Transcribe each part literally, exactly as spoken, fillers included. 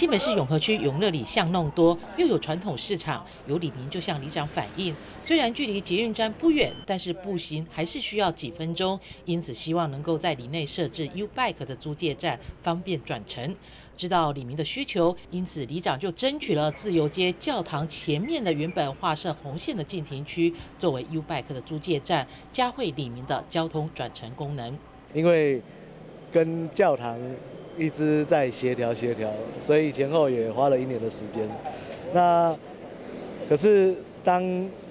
新北市永和区永乐里巷弄多，又有传统市场，有里民就向里长反映，虽然距离捷运站不远，但是步行还是需要几分钟，因此希望能够在里内设置 U-Bike 的租借站，方便转乘。知道里民的需求，因此里长就争取了自由街教堂前面的原本划设红线的禁停区，作为 U-Bike 的租借站，加惠里民的交通转乘功能。 因为跟教堂一直在协调协调，所以前后也花了一年的时间。那可是当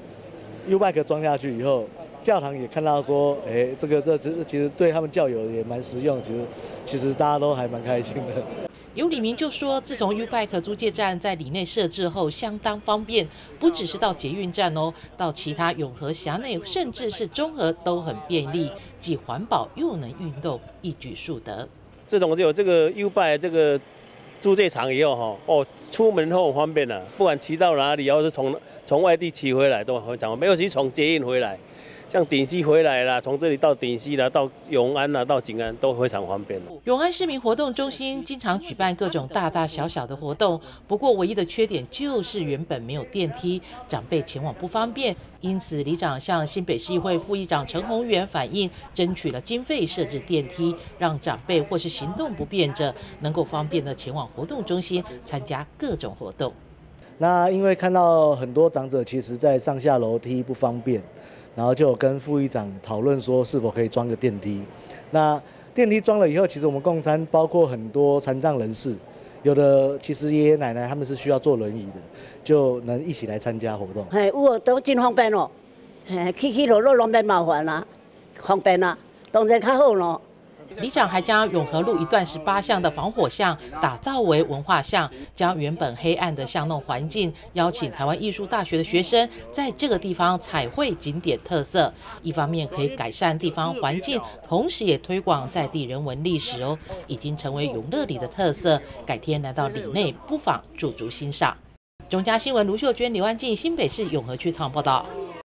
U-Bike 装下去以后，教堂也看到说，哎，这个这这其实对他们教友也蛮实用，其实其实大家都还蛮开心的。 有里民就说，自从 U-Bike 租借站在里内设置后，相当方便，不只是到捷运站哦，到其他永和辖内，甚至是中和都很便利，既环保又能运动，一举数得。 自从有这个 U-Bike 这个租借场以后，哈哦，出门后很方便了，不管骑到哪里，或是从从外地骑回来都非常方便，尤其从捷运回来。像顶溪回来啦，从这里到顶溪啦，到永安啦，到景安都非常方便。 永安市民活动中心经常举办各种大大小小的活动，不过唯一的缺点就是原本没有电梯，长辈前往不方便。因此，里长向新北市议会副议长陈宏源反映，争取了经费设置电梯，让长辈或是行动不便者能够方便的前往活动中心参加各种活动。 那因为看到很多长者其实在上下楼梯不方便。然后就有跟副议长讨论说，是否可以装个电梯。那电梯装了以后，其实我们共餐包括很多残障人士，有的其实爷爷奶奶他们是需要坐轮椅的，就能一起来参加活动。 嘿，有都真方便哦，嘿，起起落落拢免麻烦啦，方便啦，当然较好咯。 里长还将永和路一段十八巷的防火巷打造为文化巷，将原本黑暗的巷弄环境，邀请台湾艺术大学的学生在这个地方彩绘景点特色，一方面可以改善地方环境，同时也推广在地人文历史哦，已经成为永乐里的特色。改天来到里内，不妨驻足欣赏。中嘉新闻卢秀娟、刘安静，新北市永和区采访报道。